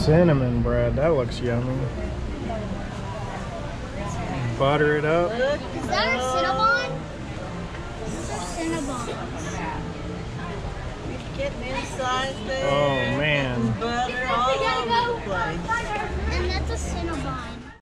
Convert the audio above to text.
Cinnamon bread. That looks yummy. Butter it up. Is that a Cinnabon? These are Cinnabons. Getting inside there. Oh man. Butter all over the place. And that's a Cinnabon.